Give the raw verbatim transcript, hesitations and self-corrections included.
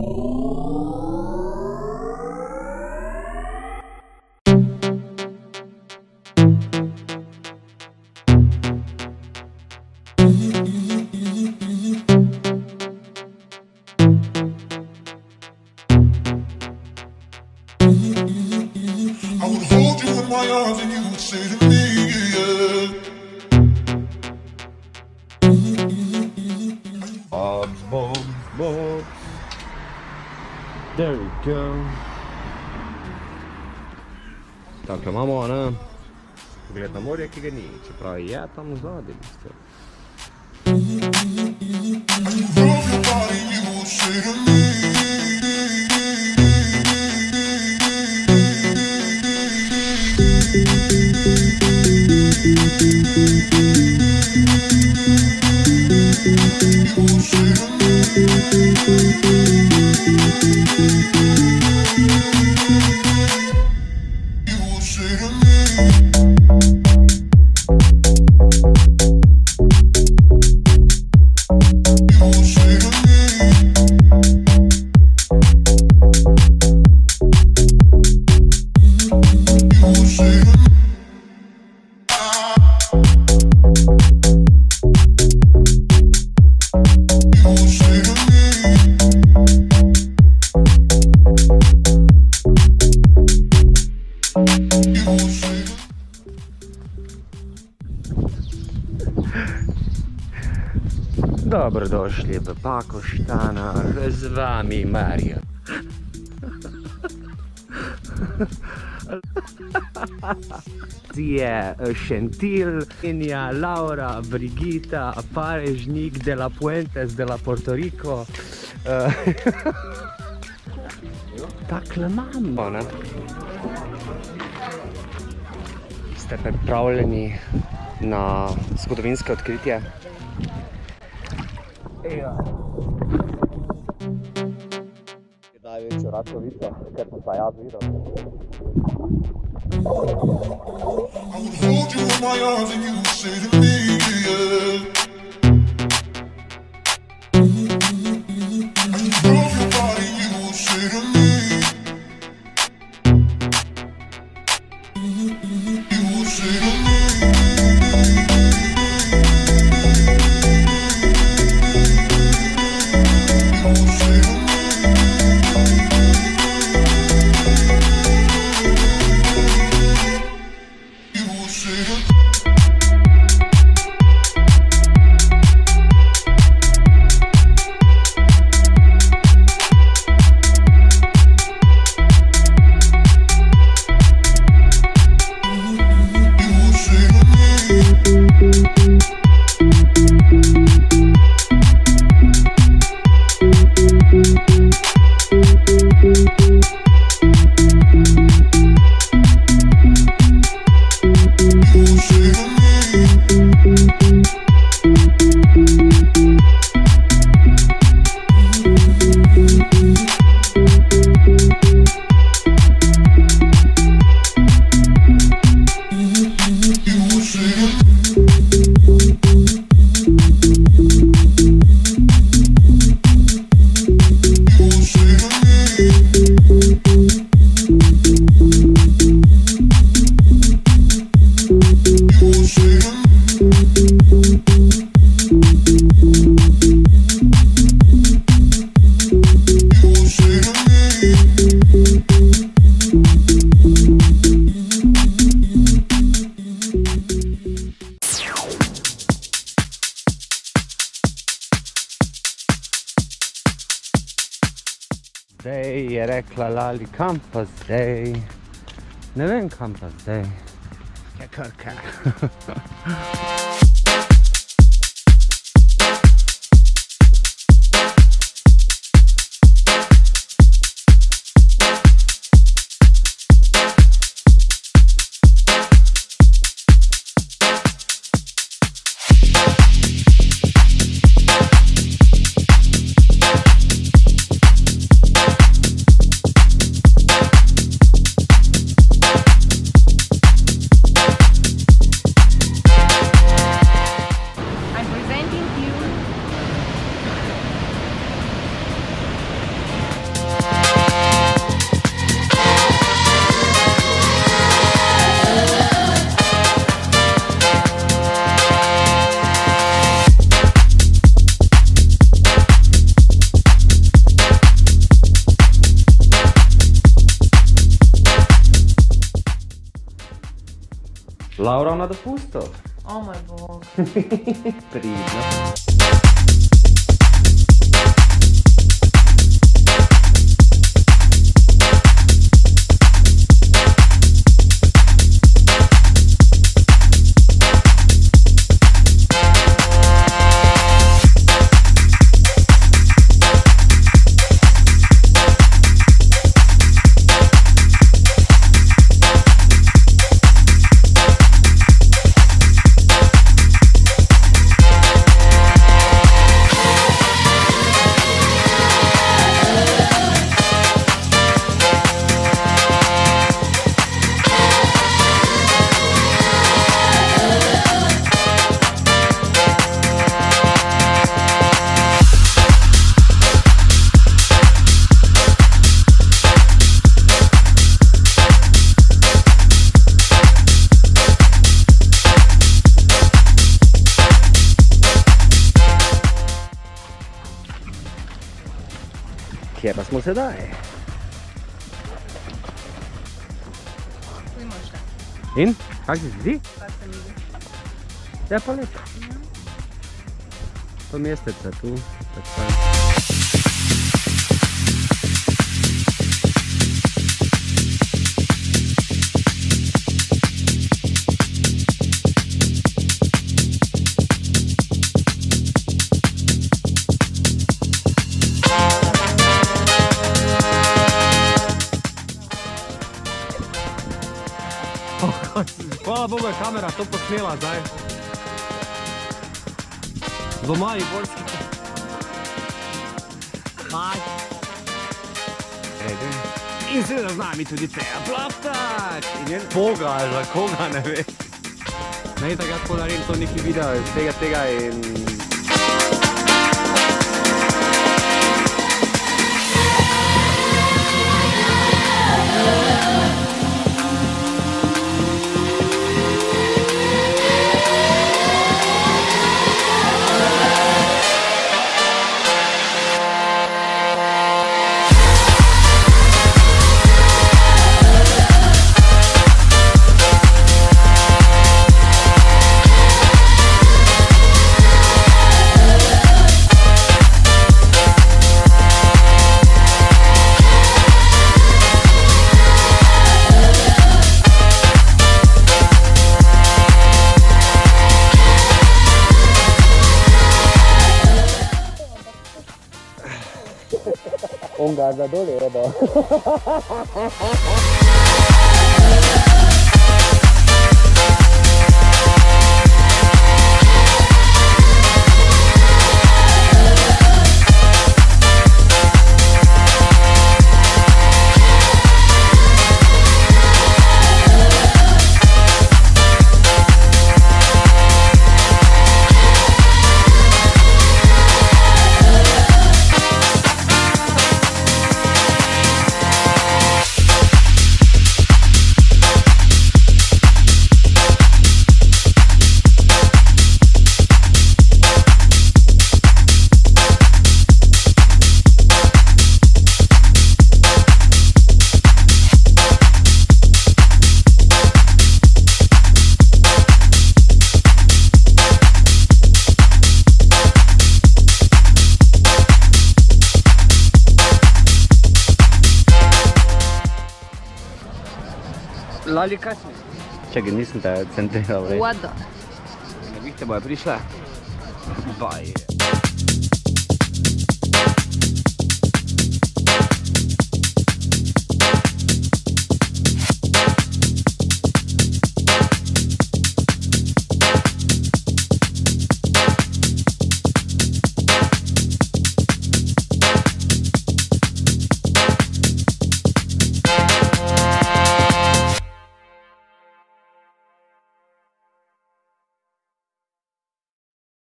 There we go. Dakle, imamo ona pogled na morje, ki ga ni, čeprav je tam zadaj. Dobrodošli v Pakoštanah, z vami Marija. Je Šentil, Enja, Laura, Brigita, Parežnik, de la Puentes, de la Porto Rico. Takle imamo, ne? Ste pripravljeni na zgodovinske odkritje? Največjo rakovico, ker sem pa jaz videl. Zdaj je rekla Lali, kam pa zdaj? Ne vem, kam pa zdaj. Je Krka. Laura na dopustu. O moj bog. Pridno. Kje pa smo sedaj? Tu imaš šta. In? Kak se zdi? Kak se mi zdi? Ja, pa lepo. To mesteca tu. Hvala Bogu je kamera to posnela zdaj. Doma je bolski. Aj. Ede. In seveda z nami tudi Teja Plavtak. In je Boga, za koga ne ve. Ne je takrat, ko naredim to neki video iz tega tega in... On ga zadolje, da. Lali, kaj smo? Čakaj, nisem te centriral, vrej. Voda. Ne bih te boja prišla? Baj.